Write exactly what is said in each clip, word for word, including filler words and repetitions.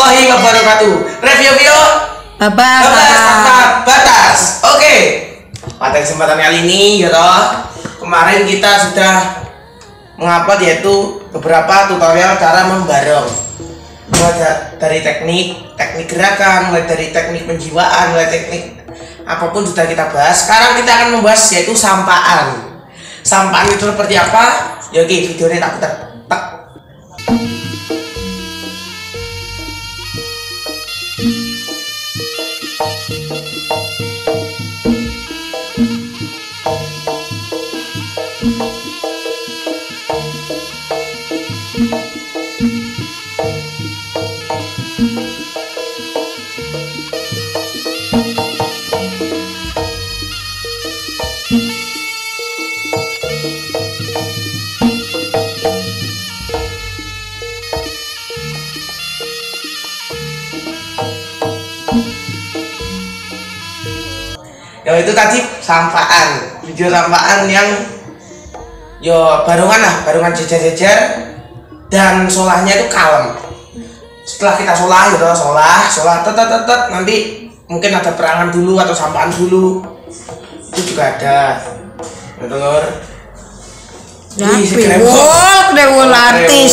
warahmatullahi wabarakatuh. Review video Bapak, batas batas. Oke. Pada kesempatan kali ini ya toh, kemarin kita sudah mengupload yaitu beberapa tutorial cara membarong. Mulai dari teknik, teknik gerakan, mulai dari teknik penjiwaan, mulai teknik apapun sudah kita bahas. Sekarang kita akan membahas yaitu sampaan. Sampaan itu seperti apa? Ya oke, videonya tak putar. Tak. Ya itu tadi sampaan, video sampaan yang yo barongan lah, barongan jejer-jejer dan solahnya itu kalem. Setelah kita solah gitu, solah, solah, tet tet tet nanti mungkin ada perangan dulu atau sampaan dulu, itu juga ada, betul. Ya, bewol, bewol artis.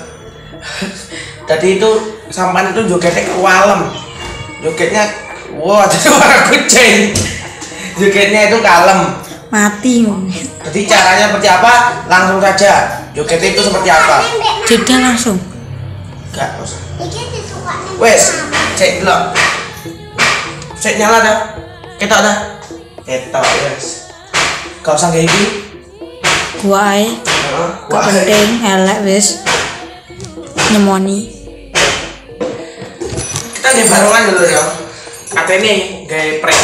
Tadi itu sampaan itu jogetnya kalem, jogetnya, wow ada suara kucing. Jogetnya itu kalem, mati. Jadi caranya seperti apa? Langsung saja. Jogetnya itu seperti apa? Jeda langsung. Enggak usah. Wes, cek dulu. Cek nyala dah. Ketok dah. Ketok wes. Gak usah kayak gini. Gua ae. Heeh, Gak penting, elek wes. Nyemoni. Kita di barongan dulu ya. Katanya gaya prank.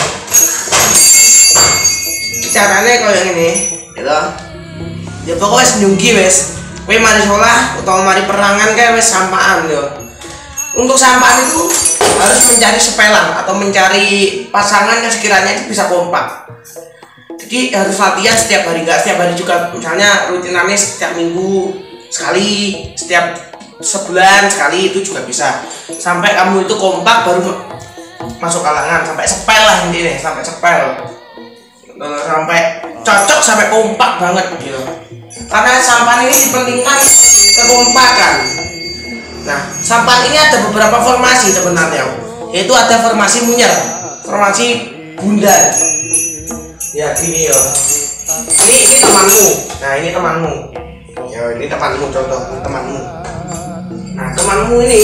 Caranya kalau yang ini, gitu. Ya pokoknya senyungki wes. Kowe mari sholah atau mari perangan kayak wes sampaan yo. Untuk sampaan itu harus mencari sepelan atau mencari pasangan yang sekiranya itu bisa kompak. Jadi harus latihan setiap hari, enggak setiap hari juga. Misalnya rutinannya setiap minggu sekali, setiap sebulan sekali itu juga bisa. Sampai kamu itu kompak baru masuk kalangan, sampai sepel lah intinya, sampai sepel. Sampai cocok, sampai kompak banget gitu. Karena sampah ini dipentingkan kekompakan. Nah, sampah ini ada beberapa formasi sebenarnya, yaitu ada formasi munyer, formasi bundar. Ya gini yo. Ini ini temanmu. Nah ini temanmu. Ya ini temanmu, contoh ini temanmu. Nah temanmu ini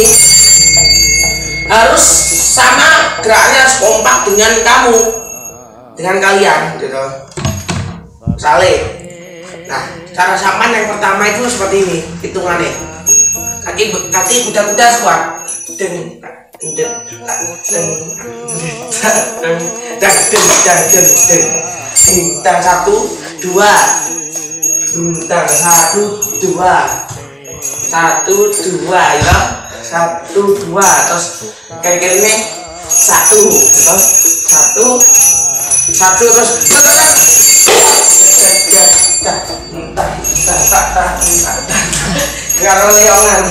harus sama geraknya, harus kompak dengan kamu, dengan kalian gitu. Saling. Nah, cara sampaan yang pertama itu seperti ini, hitungannya. Kaki kaki kuda-kuda kuat. Deng deng deng deng deng deng deng. Bintang satu, dua. Bintang satu, dua. Satu, dua ya. Satu, dua. Terus kayak gini satu, gitu. Satu satu terus kalau leongan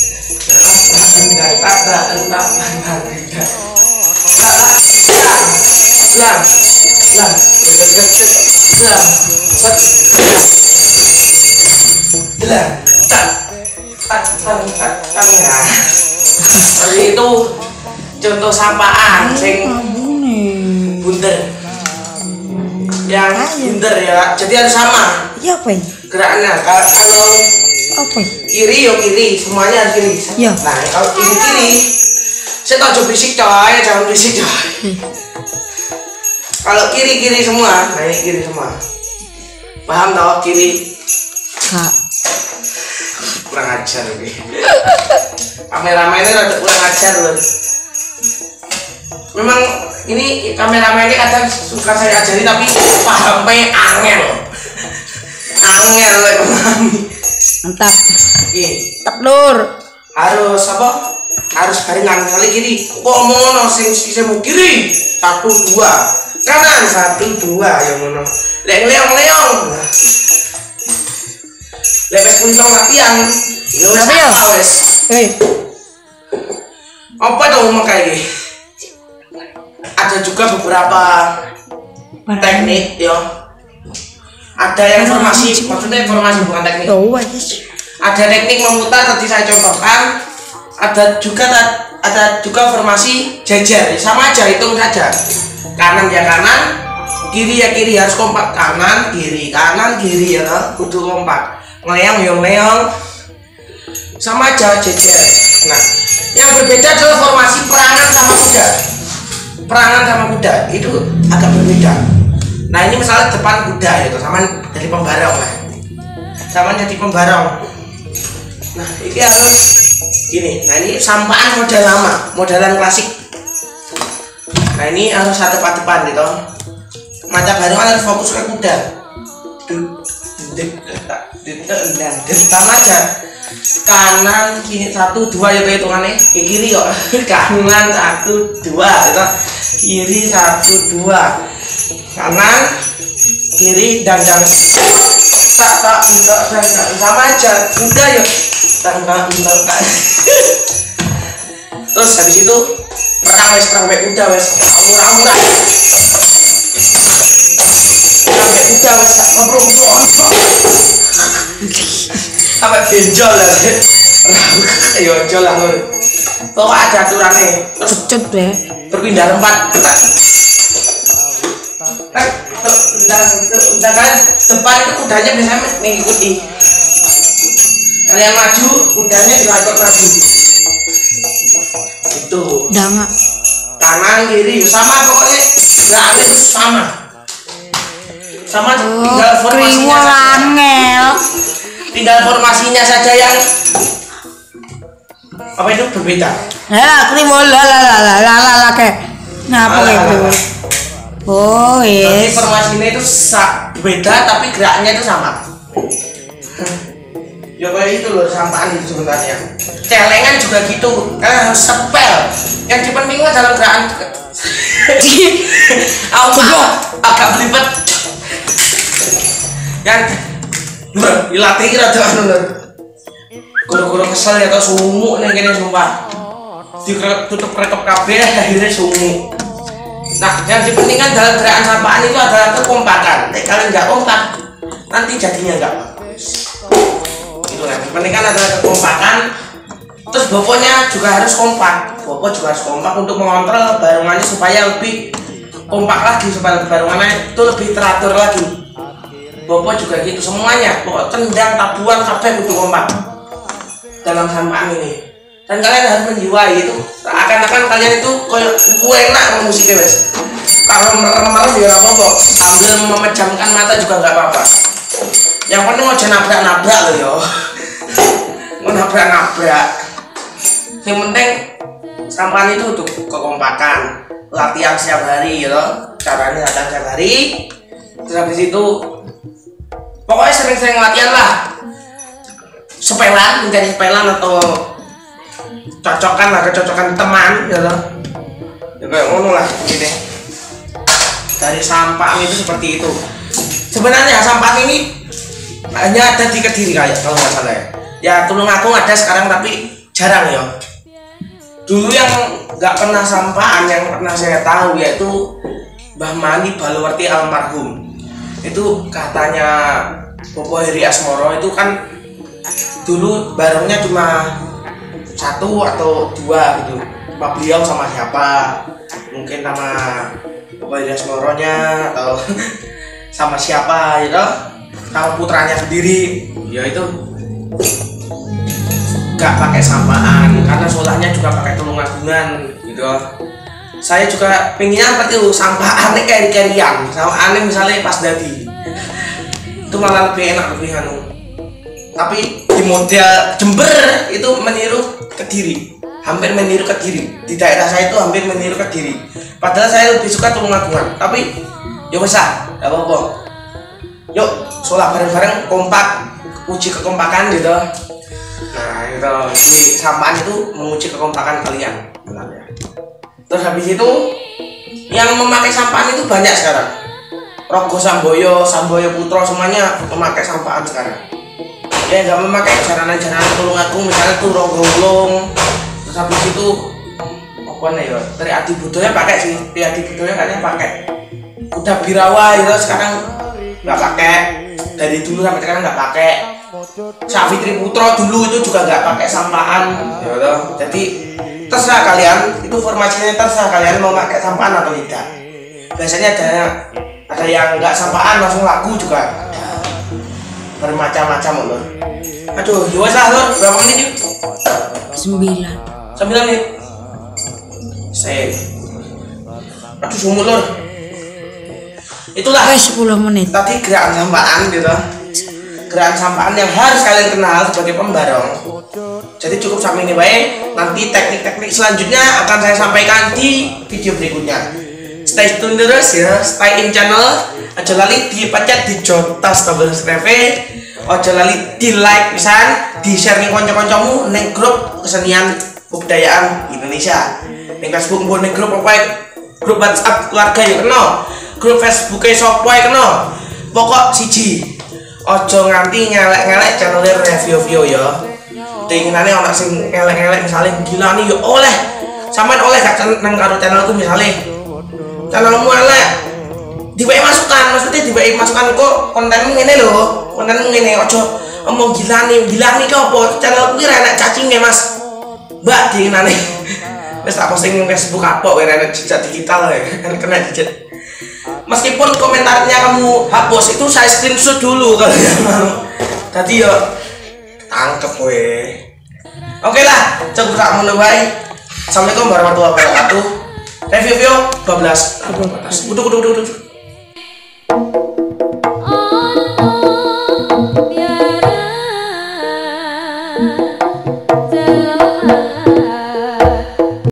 itu contoh sampaan sing bunder, yang bunder ya, jadi harus sama. Iya apa ini? Gerakannya kalau Apa ini? kiri yo kiri, semuanya harus kiri. Ya. Nah kalau kiri kiri, saya tahu coba bisik coy, jangan bisik coy. Kalau kiri kiri semua, nah ini kiri semua. Paham toh kiri? Kak. Kurang ajar ini. Kameramennya rada kurang ajar loh. Memang ini kameramen ini kadang suka saya ajari tapi pahamnya angel. Angel loh memahami. Mantap. Oke. Mantap lur. Harus apa? Harus barengan kali kiri. Kok mono sing sisemu kiri? Satu dua. Kanan satu dua yang mono. Leong leong leong. Lepas pulang latihan. Ya wes apa wes. Hei. Apa itu kayak gini? Ada juga beberapa teknik ya. Ada yang formasi, maksudnya formasi bukan teknik. Oh, wes. Ada teknik memutar tadi saya contohkan. Ada juga ada juga formasi jajar, sama aja, hitung saja. Kanan ya kanan, kiri ya kiri, harus kompak. Kanan kiri kanan kiri ya, kudu kompak. Ngeleong ya ngeleong, sama aja jajar. Nah, yang berbeda adalah formasi perangan sama kuda. Perangan sama kuda itu agak berbeda. Nah, ini misalnya depan kuda itu sama jadi pembarong lah, sama jadi pembarong. Nah, ini harus gini. Nah, ini sampaan model lama, modelan klasik. Nah, ini harus hadap-hadapan gitu. Mata barongan harus fokus ke kuda. Sama aja. Kanan kiri satu dua ya hitungannya. Ke kiri kok. Kanan satu dua gitu. Kiri satu dua. Kanan kiri dan dan tak tak enggak enggak sama aja. Kuda ya. Enggak enggak. Terus habis itu perang wes perang wes kuda wes murah-murah. Perang wes kuda wes ngobrol-ngobrol. Sampai benjol lah. Ayo benjol lah. Kok ada aturannya. Cepet deh. Berpindah tempat. Kan udah kan depan itu kudanya biasanya mengikuti. Kalian maju, kudanya juga ikut maju. Itu. Udah nggak? Kanan kiri sama pokoknya gerakannya itu sama. Sama Oh, tinggal formasinya saja. angel. Tinggal formasinya saja yang apa itu berbeda. Ya, kriwol lah lah lah lah lah lah lah kayak. Nah, apa Alah, itu? alah. Oh, Jadi yes. formasinya itu sa- beda tapi geraknya itu sama. Ya kayak itu loh sampaan itu sebenarnya. Celengan juga gitu, kan harus sepel. Yang dipentingkan dalam gerakan. Aku agak belibet. Yang dilatih kira tuh anu lho. Guru-guru kesel ya tau sumuk nih kene sumpah. Ditutup rekep kabeh akhirnya sumuk. Nah, yang dipentingkan dalam gerakan sampaan itu adalah kekompakan. Nek kalian nggak kompak, nanti jadinya nggak bagus. Itu yang dipentingkan adalah kekompakan. Terus bobotnya juga harus kompak. Bobot juga harus kompak untuk mengontrol barongannya supaya lebih kompak lagi, supaya barongannya itu lebih teratur lagi. Bobot juga gitu semuanya. Pokok tendang, tabuhan, kabeh kudu kompak dalam sampaan ini. Dan kalian harus menjiwai itu. Akan-akan kalian itu kayak gue enak musiknya wes. Kalau merem-merem ya nggak apa-apa. Sambil memejamkan mata juga nggak apa-apa. Yang penting mau jangan nabrak-nabrak loh yo. Mau nabrak-nabrak. Yang penting sampaan itu untuk kekompakan. Latihan setiap hari gitu. Caranya latihan setiap hari. Terus habis itu pokoknya sering-sering latihan lah. Sepelan, mencari sepelan atau cocokan lah, kecocokan teman gitu. Ya kayak ngono lah gini. Dari sampah itu seperti itu. Sebenarnya sampah ini hanya ada di Kediri kayak kalau nggak salah ya. Ya Tulungagung ada sekarang tapi jarang ya. Dulu yang nggak pernah sampahan yang pernah saya tahu yaitu Mbah Mani Balowerti almarhum. Itu katanya Bopo Heri Asmoro itu kan dulu barangnya cuma satu atau dua gitu, cuma beliau sama siapa, mungkin nama Bopo Heri Asmoronya atau sama siapa gitu, sama putranya sendiri, ya itu nggak pakai sampaan karena sholatnya juga pakai tulungagungan gitu. Saya juga pengennya seperti itu, sampah aneh keri-kerian sama aneh misalnya pas dadi itu malah lebih enak, lebih anu. Tapi di model Jember itu meniru Kediri, hampir meniru Kediri. Di daerah saya itu hampir meniru Kediri, padahal saya lebih suka Tulungagungan. Tapi yuk bisa, gak apa-apa. Yuk sholat bareng-bareng, kompak, uji kekompakan gitu. Nah itu di sampaan itu menguji kekompakan kalian sebenarnya. Terus habis itu yang memakai sampaan itu banyak sekarang. Rogo Samboyo, Samboyo Putro semuanya memakai sampaan sekarang. Ya nggak memakai jaranan-jaranan Tulungagung misalnya tuh Rogo Ulung. Terus habis itu apa nih ya? Tri Adi Budoyo pakai sih, Tri Adi Budoyo kayaknya pakai. Udah Birawa itu sekarang nggak pakai. Dari dulu sampai sekarang nggak pakai. Savitri Putro dulu itu juga nggak pakai sampahan, ya toh. Jadi terserah kalian, itu formasinya terserah kalian mau pakai sampahan atau tidak. Biasanya ada ada yang nggak sampahan langsung lagu juga ada, bermacam-macam loh. Aduh, jual lah lor, berapa menit yuk? Sembilan. Sembilan menit. Saya, aduh sumur lor. Itulah. Wes sepuluh menit. Tadi gerakan sampahan gitu. Gerakan sampahan yang harus kalian kenal sebagai pembarong. Jadi cukup sampai ini baik. Nanti teknik-teknik selanjutnya akan saya sampaikan di video berikutnya. Stay tune terus ya, stay in channel. Aja lali dipencet di jotas tombol subscribe. Aja lali di like pisan, di share ning kanca-kancamu ning grup kesenian kebudayaan Indonesia. Ning Facebook mbok ning grup apa grup WhatsApp keluarga ya kena. Grup Facebook e sapa ae kena. Pokok siji. Ojo nganti ngelek-ngelek channel review-review ya. Keinginannya orang sing ngelek-ngelek misalnya gila nih ya oleh. Sampeyan oleh gak nang karo channelku misalnya. Channelmu elek. Diwehi masukan, maksudnya diwehi masukan kok kontenmu ngene lho. Kontenmu ngene ojo omong gila nih, gila nih kok apa channelku ki enak cacingnya Mas. Mbak diinginane. Wis tak posting ning Facebook apa wae enak jejak digital ya. Kena jejak. Meskipun komentarnya kamu hapus itu saya screenshot dulu kalau yang mau. Tadi ya tangkep weh. Oke lah, cukup tak mau baik. Assalamualaikum warahmatullahi wabarakatuh. Review video dua belas. Udah udah udah udah. Oh,